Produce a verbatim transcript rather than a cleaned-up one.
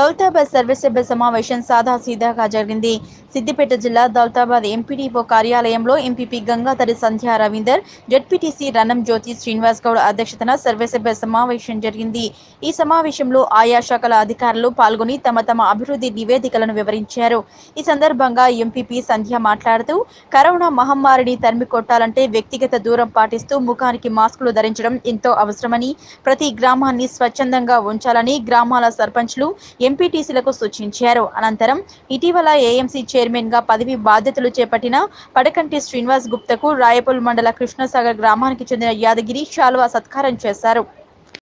దౌలతాబాద్ సర్వసభ్య సమావేశం సాదాసీదాగా జరిగింది. సిద్దిపేట జిల్లా దౌలతాబాద్ ఎంపీడీఓ కార్యాలయంలో ఎంపీపీ గంగాధరి సంధ్యా రవీందర్, జెడ్పీటీసీ రనం జ్యోతి శ్రీనివాస్ గౌడ్ అధ్యక్షతన సర్వసభ్య సమావేశం జరిగింది. ఈ సమావేశంలో ఆయా శాఖల అధికారులు పాల్గొని తమ తమ అభివృద్ధి నివేదికలను వివరించారు. ఈ సందర్భంగా ఎంపీపీ సంధ్య మాట్లాడుతూ, కరోనా మహమ్మారిని తరిమి కొట్టాలంటే వ్యక్తిగత దూరం పాటిస్తూ ముఖానికి మాస్కులు ధరించడం ఎంతో అవసరమని, ప్రతి గ్రామాన్ని స్వచ్ఛందంగా ఉంచాలని గ్రామాల సర్పంచ్లు, ఎంపీటీసీలకు సూచించారు. అనంతరం ఇటీవల ఏఎంసీ చైర్మన్ గా పదవి బాధ్యతలు చేపట్టిన పడకంటి శ్రీనివాస్ గుప్తకు రాయపూల్ మండల కృష్ణసాగర్ గ్రామానికి చెందిన యాదగిరి శాలువా సత్కారం చేశారు.